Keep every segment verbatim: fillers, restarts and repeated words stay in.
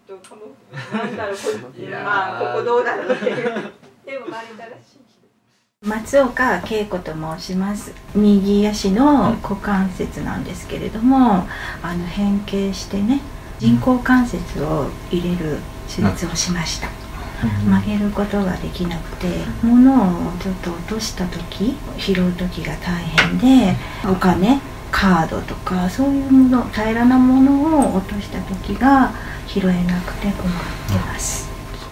とかもなんだろうこまあここどうだろうっていうでもバレたらしい。松岡恵子と申します。右足の股関節なんですけれども、あの変形してね、人工関節を入れる手術をしました。曲げることができなくて、物をちょっと落とした時、拾う時が大変で、お金、カードとかそういうもの、平らなものを落とした時が拾えなくて困ってます。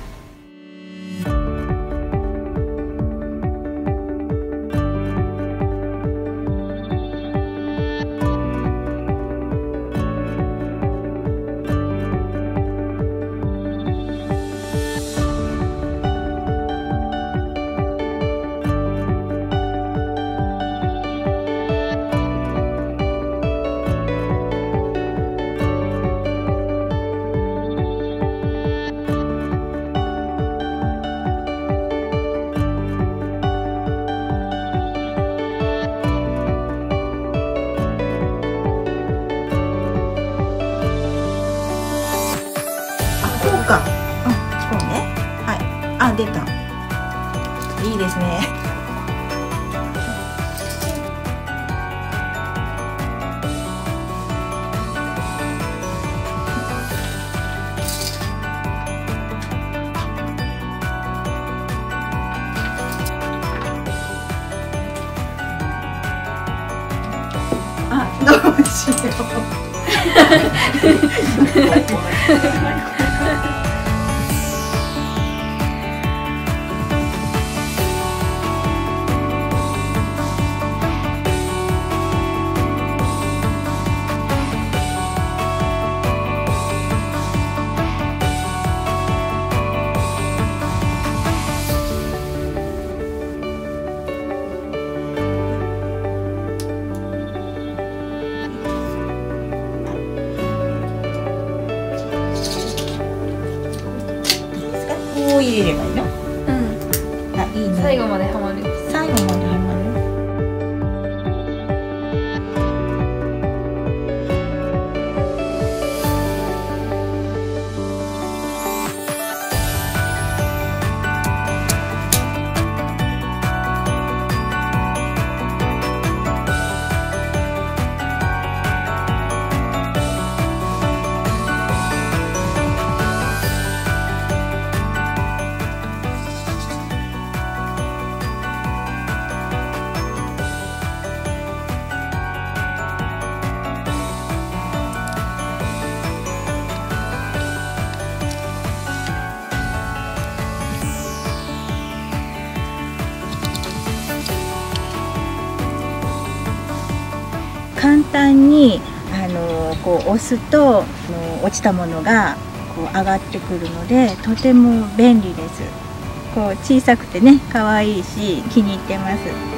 か、うん、そうね。はい。あ、出た。いいですね。あ、どうしよう。入れればいいの？うん。あ、いいね。最後まではまる。最後まではまる。簡単にあのこう押すとあの落ちたものがこう上がってくるのでとても便利です。こう小さくてね可愛いし気に入ってます。